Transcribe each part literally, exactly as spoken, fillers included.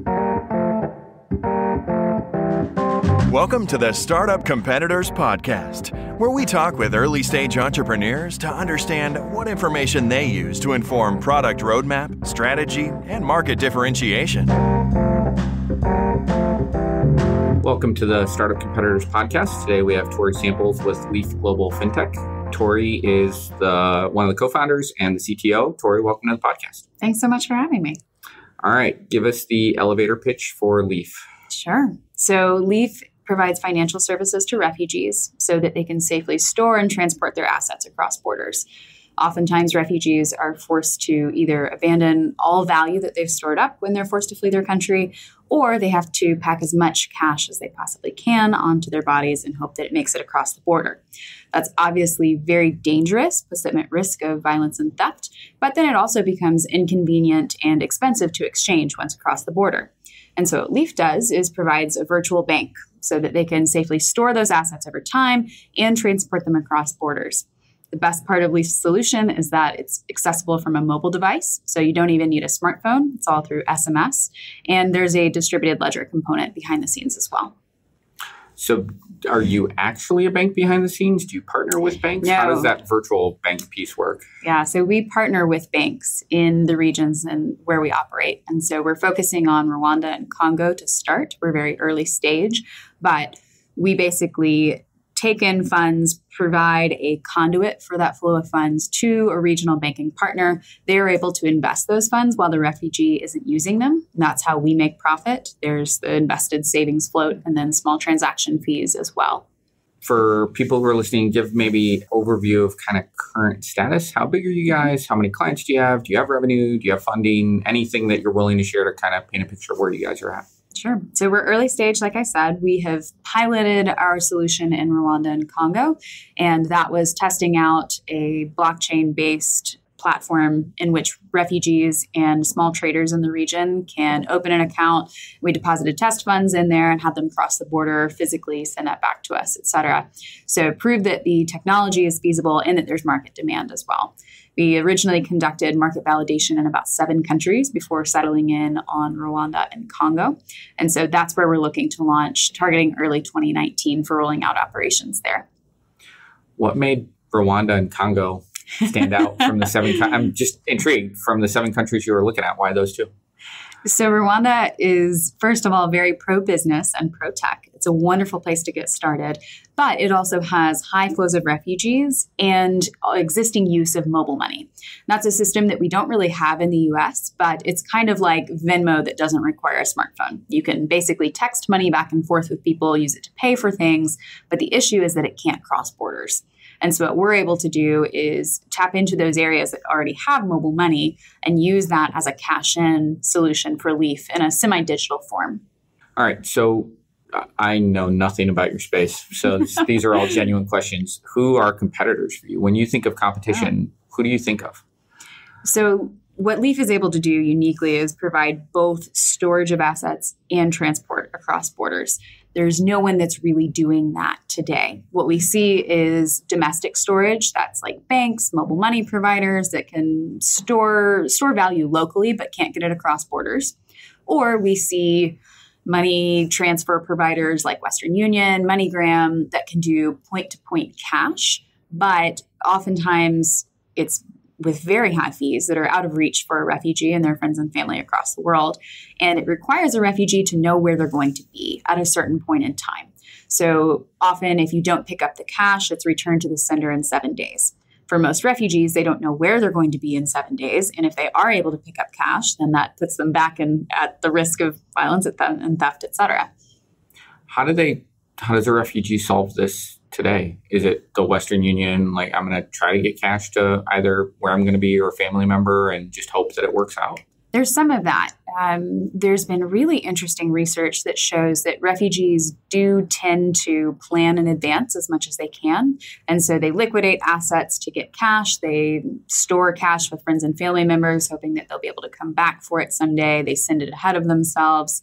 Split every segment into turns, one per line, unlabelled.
Welcome to the Startup Competitors Podcast, where we talk with early-stage entrepreneurs to understand what information they use to inform product roadmap, strategy, and market differentiation.
Welcome to the Startup Competitors Podcast. Today we have Tori Samples with Leaf Global FinTech. Tori is the one of the co-founders and the C T O. Tori, welcome to the podcast.
Thanks so much for having me.
All right, give us the elevator pitch for Leaf.
Sure. So Leaf provides financial services to refugees so that they can safely store and transport their assets across borders. Oftentimes, refugees are forced to either abandon all value that they've stored up when they're forced to flee their country, or they have to pack as much cash as they possibly can onto their bodies and hope that it makes it across the border. That's obviously very dangerous, puts them at risk of violence and theft, but then it also becomes inconvenient and expensive to exchange once across the border. And so what Leaf does is provides a virtual bank so that they can safely store those assets over time and transport them across borders. The best part of Leaf's solution is that it's accessible from a mobile device, so you don't even need a smartphone. It's all through S M S, and there's a distributed ledger component behind the scenes as well.
So are you actually a bank behind the scenes? Do you partner with banks?
No.
How does that virtual bank piece work?
Yeah, so we partner with banks in the regions and where we operate. And so we're focusing on Rwanda and Congo to start. We're very early stage, but we basically take in funds, provide a conduit for that flow of funds to a regional banking partner. They're able to invest those funds while the refugee isn't using them. And that's how we make profit. There's the invested savings float and then small transaction fees as well.
For people who are listening, give maybe overview of kind of current status. How big are you guys? How many clients do you have? Do you have revenue? Do you have funding? Anything that you're willing to share to kind of paint a picture of where you guys are at?
Sure. So we're early stage, like I said. We have piloted our solution in Rwanda and Congo, and that was testing out a blockchain-based platform in which refugees and small traders in the region can open an account. We deposited test funds in there and had them cross the border physically, send that back to us, et cetera. So prove that the technology is feasible and that there's market demand as well. We originally conducted market validation in about seven countries before settling in on Rwanda and Congo. And so that's where we're looking to launch, targeting early twenty nineteen for rolling out operations there.
What made Rwanda and Congo stand out from the seven? I'm just intrigued from the seven countries you were looking at. Why those two?
So Rwanda is, first of all, very pro-business and pro-tech. It's a wonderful place to get started, but it also has high flows of refugees and existing use of mobile money. That's a system that we don't really have in the U S, but it's kind of like Venmo that doesn't require a smartphone. You can basically text money back and forth with people, use it to pay for things, but the issue is that it can't cross borders. And so what we're able to do is tap into those areas that already have mobile money and use that as a cash-in solution for Leaf in a semi-digital form.
All right. So I know nothing about your space. So these are all genuine questions. Who are competitors for you? When you think of competition, yeah. Who do you think of?
So what Leaf is able to do uniquely is provide both storage of assets and transport across borders. There's no one that's really doing that today. What we see is domestic storage. That's like banks, mobile money providers that can store store value locally but can't get it across borders. Or we see money transfer providers like Western Union, MoneyGram that can do point-to-point cash, but oftentimes it's with very high fees that are out of reach for a refugee and their friends and family across the world. And it requires a refugee to know where they're going to be at a certain point in time. So often, if you don't pick up the cash, it's returned to the sender in seven days. For most refugees, they don't know where they're going to be in seven days. And if they are able to pick up cash, then that puts them back in at the risk of violence and theft, et cetera.
How do they, how does a refugee solve this today? Is it the Western Union, like I'm going to try to get cash to either where I'm going to be or a family member and just hope that it works out?
There's some of that. Um, there's been really interesting research that shows that refugees do tend to plan in advance as much as they can. And so they liquidate assets to get cash. They store cash with friends and family members, hoping that they'll be able to come back for it someday. They send it ahead of themselves.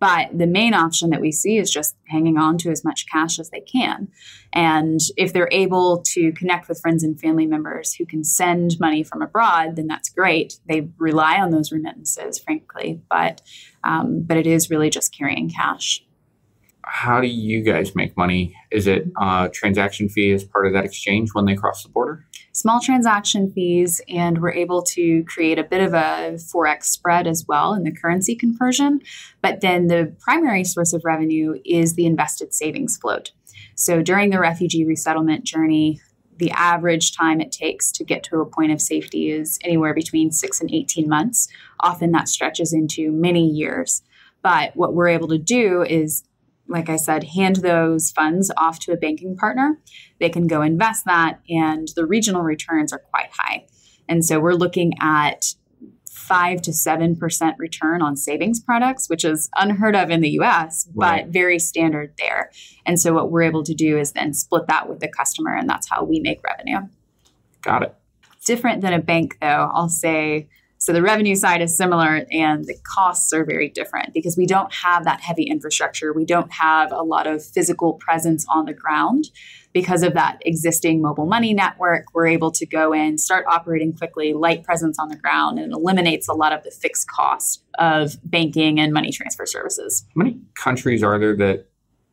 But the main option that we see is just hanging on to as much cash as they can. And if they're able to connect with friends and family members who can send money from abroad, then that's great. They rely on those remittances, frankly, but um, but it is really just carrying cash.
How do you guys make money? Is it a transaction fee as part of that exchange when they cross the border?
Small transaction fees, and we're able to create a bit of a forex spread as well in the currency conversion. But then the primary source of revenue is the invested savings float. So during the refugee resettlement journey, the average time it takes to get to a point of safety is anywhere between six and eighteen months. Often that stretches into many years. But what we're able to do is, like I said, hand those funds off to a banking partner. They can go invest that, and the regional returns are quite high. And so we're looking at five to seven percent return on savings products, which is unheard of in the U S,
Right.
but very standard there. And so what we're able to do is then split that with the customer, and that's how we make revenue.
Got it.
Different than a bank, though, I'll say. So the revenue side is similar and the costs are very different because we don't have that heavy infrastructure. We don't have a lot of physical presence on the ground. Because of that existing mobile money network, we're able to go in, start operating quickly, light presence on the ground, and it eliminates a lot of the fixed cost of banking and money transfer services.
How many countries are there that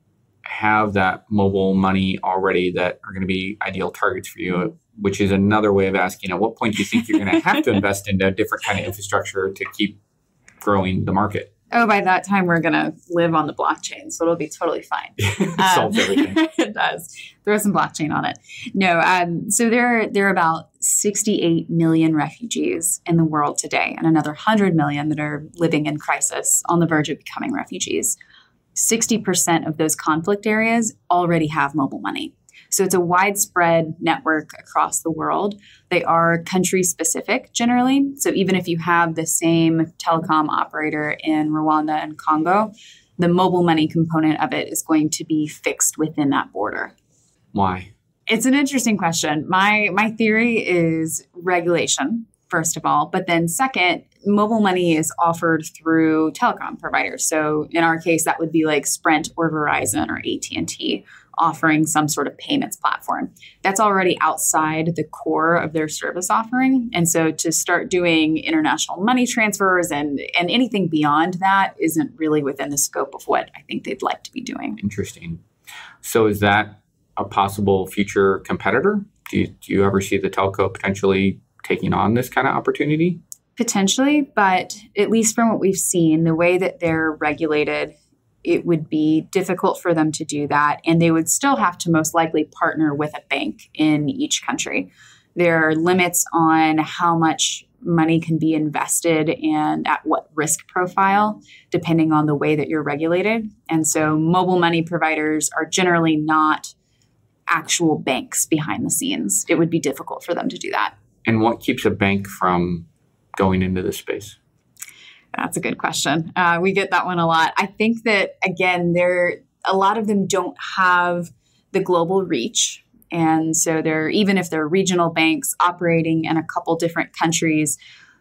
have that mobile money already that are going to be ideal targets for you? Which is another way of asking, at what point do you think you're going to have to invest into a different kind of infrastructure to keep growing the market?
Oh, by that time, we're going to live on the blockchain, so it'll be totally fine.
Solves
um,
everything.
It does. Throw some blockchain on it. No, um, so there, there are about sixty-eight million refugees in the world today, and another one hundred million that are living in crisis on the verge of becoming refugees. sixty percent of those conflict areas already have mobile money. So it's a widespread network across the world. They are country specific generally. So even if you have the same telecom operator in Rwanda and Congo, the mobile money component of it is going to be fixed within that border.
Why?
It's an interesting question. My my theory is regulation, first of all, but then second, mobile money is offered through telecom providers. So in our case, that would be like Sprint or Verizon or A T and T offering some sort of payments platform. That's already outside the core of their service offering. And so to start doing international money transfers and, and anything beyond that isn't really within the scope of what I think they'd like to be doing.
Interesting. So is that a possible future competitor? Do you, do you ever see the telco potentially taking on this kind of opportunity?
Potentially, but at least from what we've seen, the way that they're regulated, it would be difficult for them to do that. And they would still have to most likely partner with a bank in each country. There are limits on how much money can be invested and at what risk profile, depending on the way that you're regulated. And so mobile money providers are generally not actual banks behind the scenes. It would be difficult for them to do that.
And what keeps a bank from going into this space?
That's a good question. Uh, we get that one a lot. I think that, again, there a lot of them don't have the global reach. And so they're, even if they're regional banks operating in a couple different countries,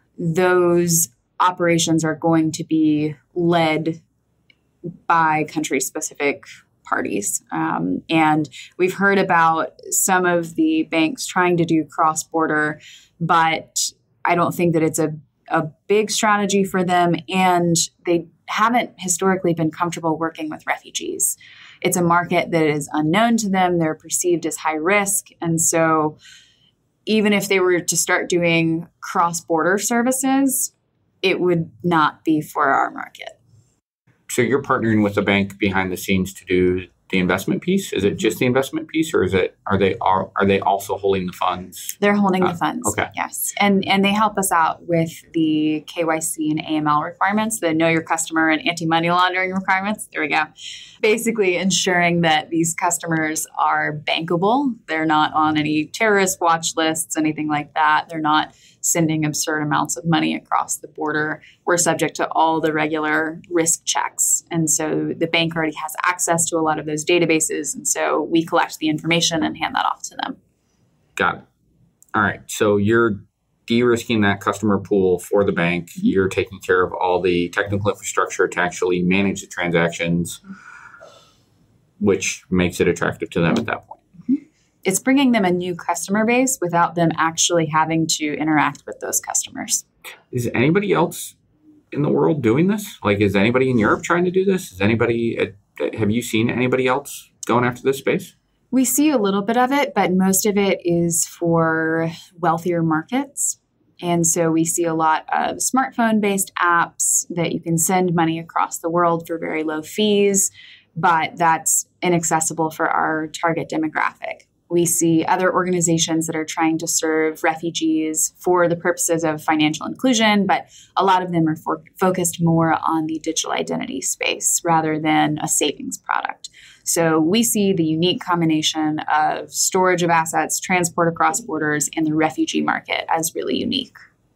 those operations are going to be led by country-specific parties. Um, and we've heard about some of the banks trying to do cross-border, but I don't think that it's a a big strategy for them, and they haven't historically been comfortable working with refugees. It's a market that is unknown to them. They're perceived as high risk. And so even if they were to start doing cross-border services, it would not be for our market.
So you're partnering with a bank behind the scenes to do the investment piece? Is it just the investment piece, or is it are they are are they also holding the funds?
They're holding
uh,
the funds.
Okay.
Yes. And and they help us out with the K Y C and A M L requirements, the know your customer and anti-money laundering requirements. There we go. Basically ensuring that these customers are bankable. They're not on any terrorist watch lists, anything like that. They're not sending absurd amounts of money across the border. We're subject to all the regular risk checks. And so the bank already has access to a lot of those databases. And so we collect the information and hand that off to them.
Got it. All right. So you're de-risking that customer pool for the bank. You're taking care of all the technical infrastructure to actually manage the transactions, which makes it attractive to them at that point.
It's bringing them a new customer base without them actually having to interact with those customers.
Is anybody else in the world doing this? Like, is anybody in Europe trying to do this? Is anybody, uh, have you seen anybody else going after this space?
We see a little bit of it, but most of it is for wealthier markets. And so we see a lot of smartphone-based apps that you can send money across the world for very low fees, but that's inaccessible for our target demographic. We see other organizations that are trying to serve refugees for the purposes of financial inclusion, but a lot of them are for- focused more on the digital identity space rather than a savings product. So we see the unique combination of storage of assets, transport across borders, and the refugee market as really unique.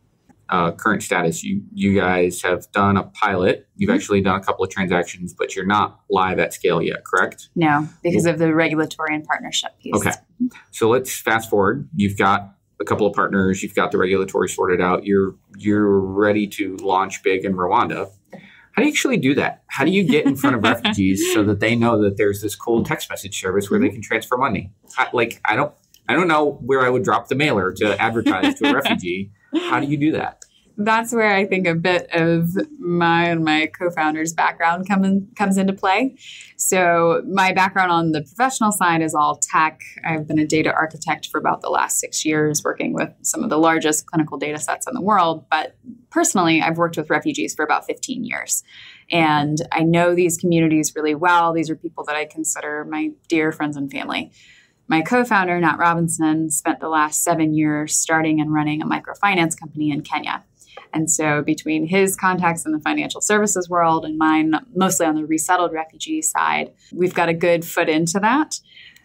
Uh, current status, you you guys have done a pilot. You've mm-hmm. actually done a couple of transactions, but you're not live at scale yet, correct?
No, because of the regulatory and partnership piece.
Okay. So let's fast forward. You've got a couple of partners. You've got the regulatory sorted out. You're you're ready to launch big in Rwanda. How do you actually do that? How do you get in front of refugees so that they know that there's this cool text message service where they can transfer money? I, like, I don't I don't know where I would drop the mailer to advertise to a refugee. How do you do that?
That's where I think a bit of my and my co-founder's background come in, comes into play. So my background on the professional side is all tech. I've been a data architect for about the last six years, working with some of the largest clinical data sets in the world. But personally, I've worked with refugees for about fifteen years. And I know these communities really well. These are people that I consider my dear friends and family. My co-founder, Nat Robinson, spent the last seven years starting and running a microfinance company in Kenya. And so between his contacts in the financial services world and mine, mostly on the resettled refugee side, we've got a good foot into that.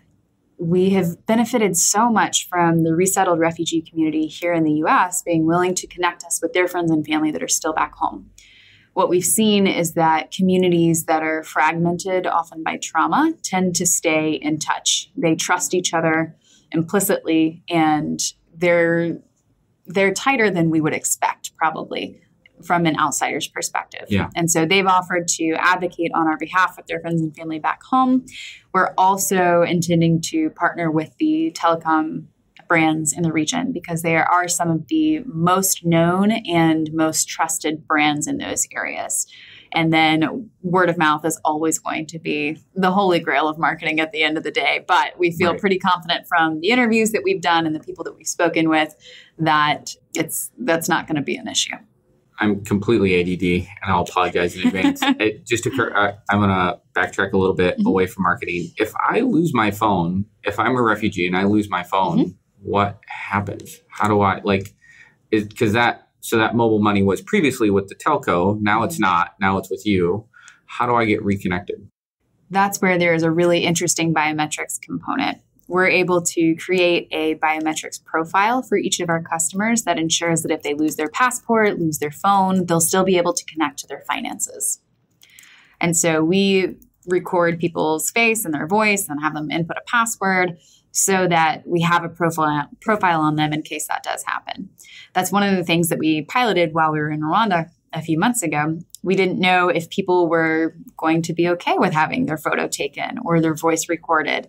We have benefited so much from the resettled refugee community here in the U S being willing to connect us with their friends and family that are still back home. What we've seen is that communities that are fragmented, often by trauma, tend to stay in touch. They trust each other implicitly, and they're they're tighter than we would expect, probably, from an outsider's perspective.
Yeah.
And so they've offered to advocate on our behalf with their friends and family back home. We're also intending to partner with the telecom brands in the region because they are some of the most known and most trusted brands in those areas. And then word of mouth is always going to be the holy grail of marketing at the end of the day. But we feel
right.
pretty confident from the interviews that we've done and the people that we've spoken with that it's that's not going to be an issue.
I'm completely A D D, and I'll apologize in advance. It just occurred, uh, I'm going to backtrack a little bit mm-hmm. away from marketing. If I lose my phone, if I'm a refugee and I lose my phone, mm-hmm. what happens? How do I, like, because that, so that mobile money was previously with the telco. Now it's not. Now it's with you. How do I get reconnected?
That's where there is a really interesting biometrics component. We're able to create a biometrics profile for each of our customers that ensures that if they lose their passport, lose their phone, they'll still be able to connect to their finances. And so we record people's face and their voice and have them input a password so that we have a profile profile on them in case that does happen. That's one of the things that we piloted while we were in Rwanda a few months ago. We didn't know if people were going to be okay with having their photo taken or their voice recorded.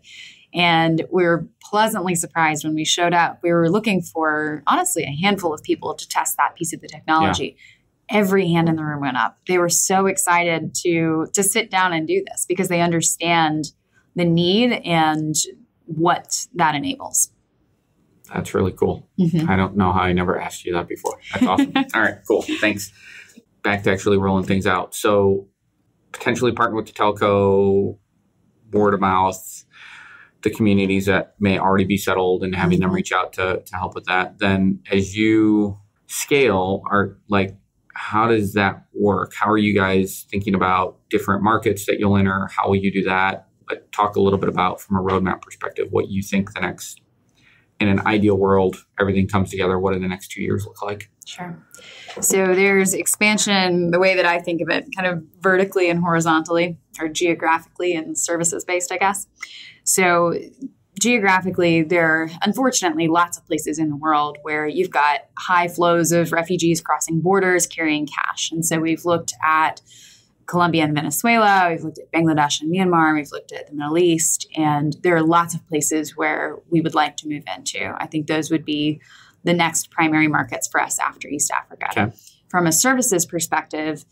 And we were pleasantly surprised when we showed up. We were looking for, honestly, a handful of people to test that piece of the technology. Yeah. Every hand in the room went up. They were so excited to, to sit down and do this because they understand the need and what that enables.
That's really cool.
Mm-hmm.
I don't know how I never asked you that before. That's awesome. All right, cool. Thanks. Back to actually rolling things out. So potentially partner with the telco, word of mouth, the communities that may already be settled and having mm-hmm. them reach out to, to help with that. Then as you scale, are like, how does that work? How are you guys thinking about different markets that you'll enter? How will you do that? But talk a little bit about, from a roadmap perspective, what you think the next, in an ideal world, everything comes together. What do the next two years look like?
Sure. So there's expansion, the way that I think of it, kind of vertically and horizontally, or geographically and services based, I guess. So geographically, there are unfortunately lots of places in the world where you've got high flows of refugees crossing borders carrying cash. And so we've looked at Colombia and Venezuela, we've looked at Bangladesh and Myanmar, we've looked at the Middle East, and there are lots of places where we would like to move into. I think those would be the next primary markets for us after East Africa.
Okay.
From a services perspective,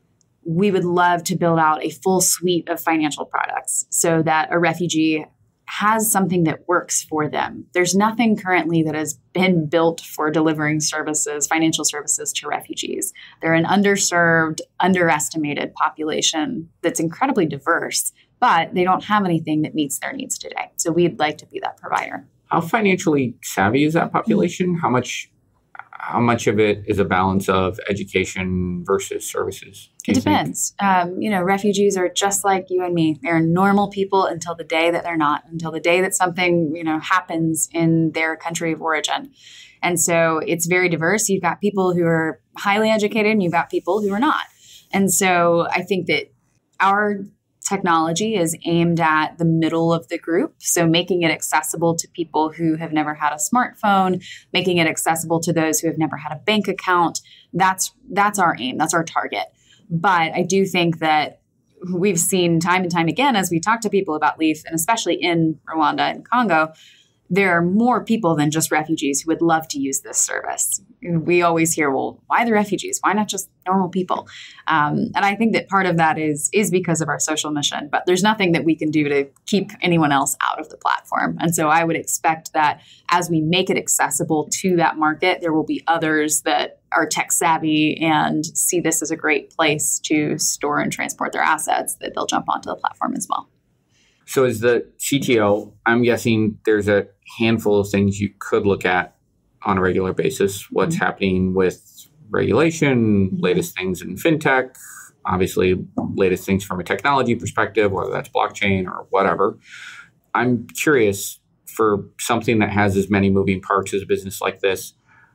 we would love to build out a full suite of financial products so that a refugee has something that works for them. There's nothing currently that has been built for delivering services, financial services to refugees. They're an underserved, underestimated population that's incredibly diverse, but they don't have anything that meets their needs today. So we'd like to be that provider.
How financially savvy is that population? How much How much of it is a balance of education versus services?
It depends. Um, you know, refugees are just like you and me. They're normal people until the day that they're not, until the day that something, you know, happens in their country of origin. And so it's very diverse. You've got people who are highly educated and you've got people who are not. And so I think that our technology is aimed at the middle of the group. So making it accessible to people who have never had a smartphone, making it accessible to those who have never had a bank account. That's that's our aim. That's our target. But I do think that we've seen time and time again, as we talk to people about Leaf, and especially in Rwanda and Congo, there are more people than just refugees who would love to use this service. We always hear, well, why the refugees? Why not just normal people? Um, and I think that part of that is is because of our social mission, but there's nothing that we can do to keep anyone else out of the platform. And so I would expect that as we make it accessible to that market, there will be others that are tech savvy and see this as a great place to store and transport their assets, that they'll jump onto the platform as well.
So as the C T O, I'm guessing there's a handful of things you could look at on a regular basis. What's mm-hmm. happening with regulation, mm-hmm. latest things in FinTech, obviously latest things from a technology perspective, whether that's blockchain or whatever. I'm curious, for something that has as many moving parts as a business like this,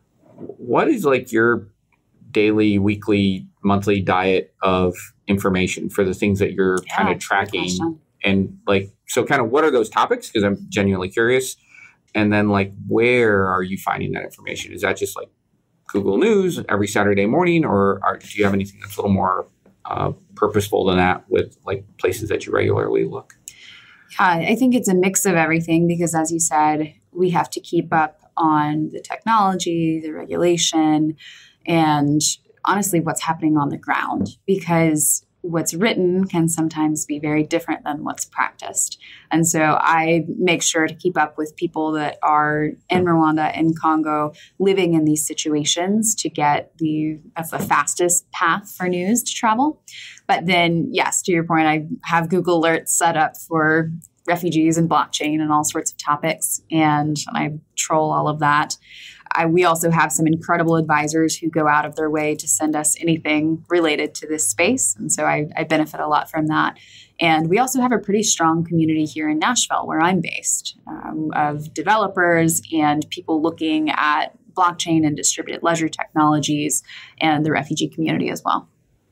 what is like your daily, weekly, monthly diet of information for the things that you're yeah, kind of tracking? And like, so kind of what are those topics? Because I'm genuinely curious. And then like, where are you finding that information? Is that just like Google News every Saturday morning, or are, do you have anything that's a little more uh, purposeful than that with like places that you regularly look?
Yeah, I think it's a mix of everything because, as you said, we have to keep up on the technology, the regulation, and honestly, what's happening on the ground, because what's written can sometimes be very different than what's practiced. And so I make sure to keep up with people that are in Rwanda and Congo living in these situations to get the, that's the fastest path for news to travel. But then, yes, to your point, I have Google Alerts set up for refugees and blockchain and all sorts of topics, and I troll all of that. I, we also have some incredible advisors who go out of their way to send us anything related to this space. And so I, I benefit a lot from that. And we also have a pretty strong community here in Nashville, where I'm based, um, of developers and people looking at blockchain and distributed ledger technologies and the refugee community as well.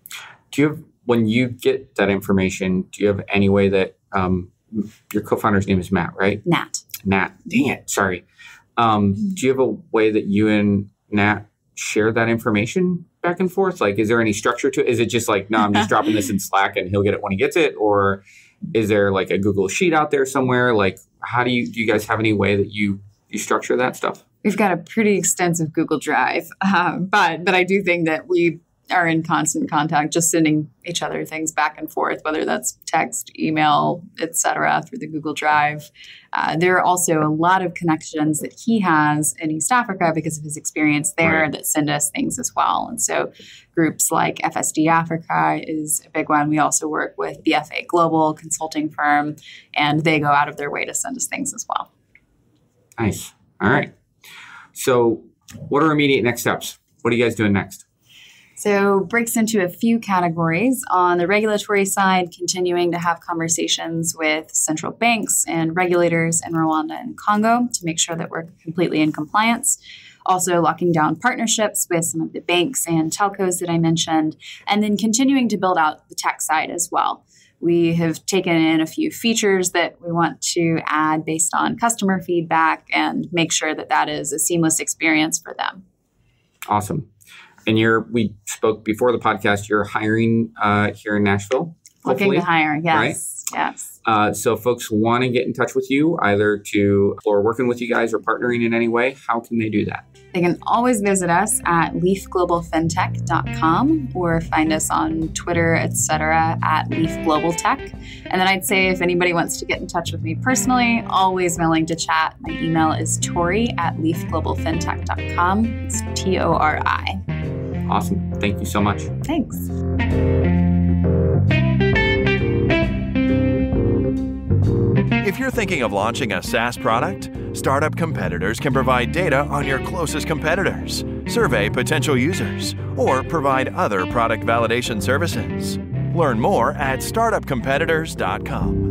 Do you have, when you get that information, do you have any way that um, your co-founder's name is Matt, right?
Nat.
Nat. Dang it. Sorry. Um, do you have a way that you and Nat share that information back and forth? Like, is there any structure to it? Is it just like, no, I'm just dropping this in Slack and he'll get it when he gets it? Or is there like a Google Sheet out there somewhere? Like, how do you, do you guys have any way that you, you structure that stuff?
We've got a pretty extensive Google Drive, um, but, but I do think that we are in constant contact, just sending each other things back and forth, whether that's text, email, et cetera, through the Google Drive. Uh, there are also a lot of connections that he has in East Africa because of his experience there, right, that send us things as well. And so groups like F S D Africa is a big one. We also work with B F A Global consulting firm, and they go out of their way to send us things as well.
Nice. All right. So what are immediate next steps? What are you guys doing next?
So breaks into a few categories. On the regulatory side, continuing to have conversations with central banks and regulators in Rwanda and Congo to make sure that we're completely in compliance. Also locking down partnerships with some of the banks and telcos that I mentioned, and then continuing to build out the tech side as well. We have taken in a few features that we want to add based on customer feedback and make sure that that is a seamless experience for them.
Awesome. And you're, we spoke before the podcast, you're hiring uh, here in Nashville.
Looking to hire, yes.
Right?
Yes.
Uh, so folks want to get in touch with you, either to explore working with you guys or partnering in any way. How can they do that?
They can always visit us at leaf global fintech dot com or find us on Twitter, et cetera, at leaf global tech. And then I'd say if anybody wants to get in touch with me personally, always willing to chat. My email is Tori at leaf global fintech dot com. It's T O R I.
Awesome. Thank you so much.
Thanks.
If you're thinking of launching a SaaS product, Startup Competitors can provide data on your closest competitors, survey potential users, or provide other product validation services. Learn more at startup competitors dot com.